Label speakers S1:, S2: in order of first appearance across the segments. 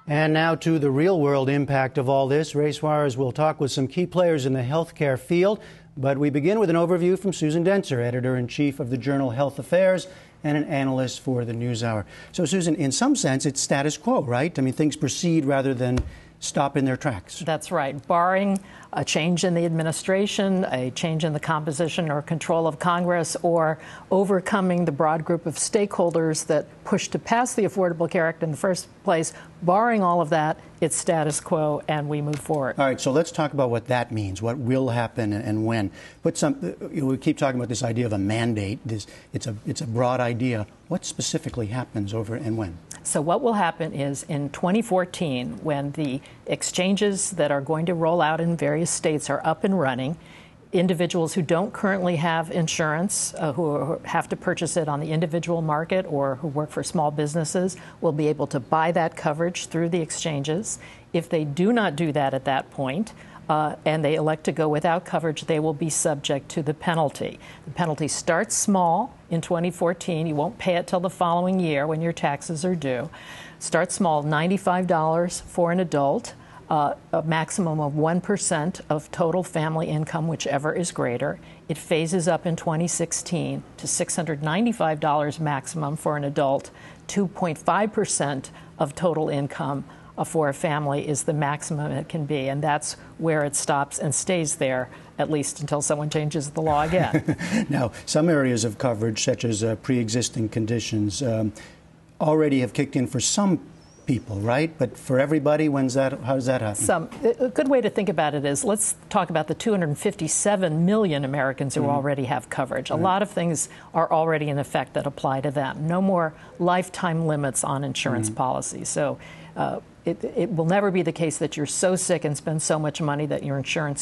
S1: And now to the real-world impact of all this. Race-wise, we'll talk with some key players in the healthcare field. But we begin with an overview from Susan Dentzer, editor-in-chief of the journal Health Affairs and an analyst for the NewsHour. So, Susan, in some sense, it's status quo, right? I mean, things proceed rather than stop in their tracks.
S2: That's right. Barring a change in the administration, a change in the composition or control of Congress, or overcoming the broad group of stakeholders that pushed to pass the Affordable Care Act in the first place, barring all of that, it's status quo and we move forward.
S1: All right, so let's talk about what that means, what will happen and when. But we keep talking about this idea of a mandate. It's a broad idea. What specifically happens over and when?
S2: So what will happen is in 2014, when the exchanges that are going to roll out in various states are up and running, individuals who don't currently have insurance, who have to purchase it on the individual market or who work for small businesses, will be able to buy that coverage through the exchanges. If they do not do that at that point, and they elect to go without coverage, they will be subject to the penalty. The penalty starts small in 2014. You won't pay it till the following year when your taxes are due. Start small, $95 for an adult, a maximum of 1% of total family income, whichever is greater. It phases up in 2016 to $695 maximum for an adult. 2.5% of total income for a family is the maximum it can be, and that's where it stops and stays there, at least until someone changes the law again.
S1: Now, some areas of coverage, such as pre-existing conditions, already have kicked in for some people, right? But for everybody, how does that happen?
S2: A good way to think about it is, let's talk about the 257 million Americans who already have coverage. A lot of things are already in effect that apply to them. No more lifetime limits on insurance policies. So it will never be the case that you're so sick and spend so much money that your insurance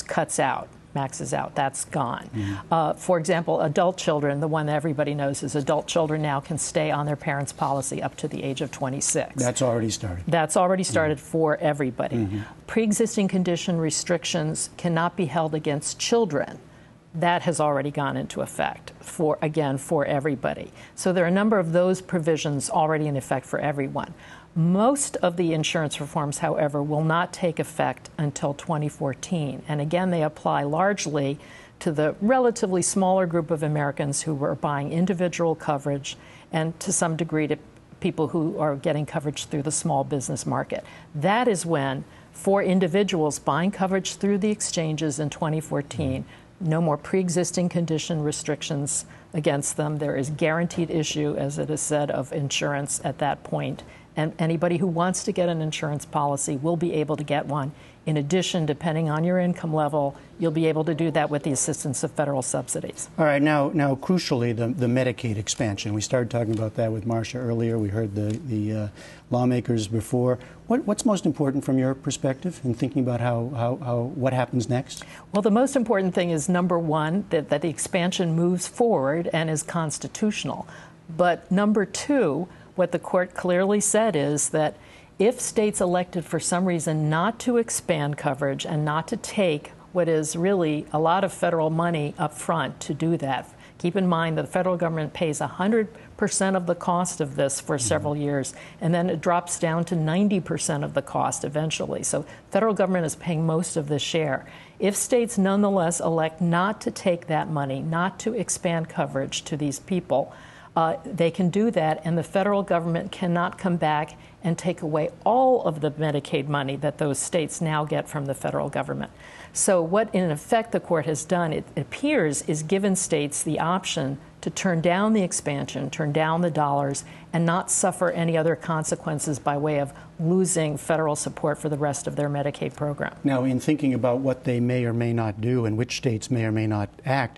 S2: maxes out. That's gone. For example, adult children, the one that everybody knows is adult children now can stay on their parents' policy up to the age of 26.
S1: That's already started.
S2: That's already started for everybody. Pre-existing condition restrictions cannot be held against children. That has already gone into effect for everybody. So there are a number of those provisions already in effect for everyone. Most of the insurance reforms, however, will not take effect until 2014. And again, they apply largely to the relatively smaller group of Americans who were buying individual coverage and to some degree to people who are getting coverage through the small business market. That is when, for individuals buying coverage through the exchanges in 2014, no more pre-existing condition restrictions against them. There is guaranteed issue, as it is said, of insurance at that point. And anybody who wants to get an insurance policy will be able to get one. In addition, depending on your income level, you'll be able to do that with the assistance of federal subsidies.
S1: All right. Now crucially, the Medicaid expansion. We started talking about that with Marcia earlier. We heard the lawmakers before. What's most important from your perspective in thinking about what happens next?
S2: Well, the most important thing is, number one, that the expansion moves forward and is constitutional. But number two, what the court clearly said is that if states elected for some reason not to expand coverage and not to take what is really a lot of federal money up front to do that, keep in mind that the federal government pays 100% of the cost of this for several years, and then it drops down to 90% of the cost eventually. So federal government is paying most of the share. If states nonetheless elect not to take that money, not to expand coverage to these people, they can do that, and the federal government cannot come back and take away all of the Medicaid money that those states now get from the federal government. So what, in effect, the court has done, it appears, is given states the option to turn down the expansion, turn down the dollars, and not suffer any other consequences by way of losing federal support for the rest of their Medicaid program.
S1: Now, in thinking about what they may or may not do and which states may or may not act,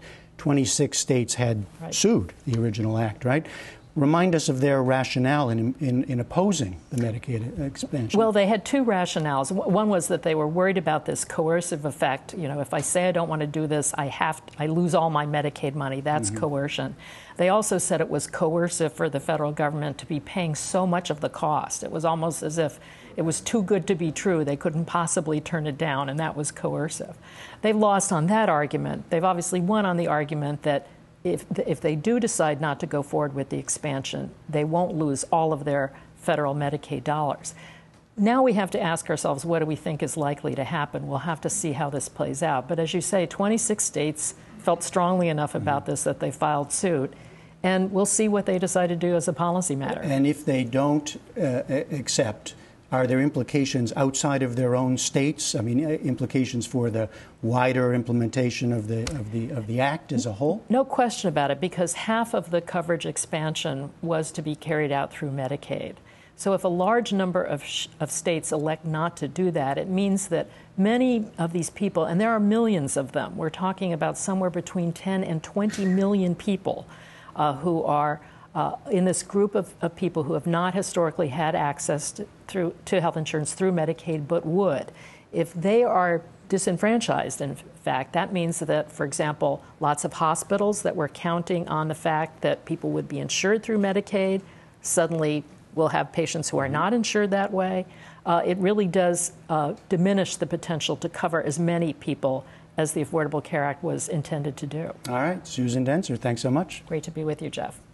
S1: 26 states had sued the original act, right? Remind us of their rationale in opposing the Medicaid expansion.
S2: Well, they had two rationales. One was that they were worried about this coercive effect. You know, if I say I don't want to do this, I lose all my Medicaid money. That's coercion. They also said it was coercive for the federal government to be paying so much of the cost. It was almost as if it was too good to be true. They couldn't possibly turn it down, and that was coercive. They've lost on that argument. They've obviously won on the argument that if they do decide not to go forward with the expansion, they won't lose all of their federal Medicaid dollars. Now we have to ask ourselves, what do we think is likely to happen? We'll have to see how this plays out. But as you say, 26 states felt strongly enough about this that they filed suit. And we'll see what they decide to do as a policy matter.
S1: And if they don't accept, are there implications outside of their own states? I mean, implications for the wider implementation of the act as a whole?
S2: No question about it, because half of the coverage expansion was to be carried out through Medicaid. So if a large number of states elect not to do that, it means that many of these people, and there are millions of them, we're talking about somewhere between 10 and 20 million people who are in this group of people who have not historically had access to health insurance through Medicaid but would. If they are disenfranchised, in fact, that means that, for example, lots of hospitals that were counting on the fact that people would be insured through Medicaid suddenly will have patients who are not insured that way. It really does diminish the potential to cover as many people as the Affordable Care Act was intended to do.
S1: All right, Susan Dentzer, thanks so much.
S2: Great to be with you, Jeff.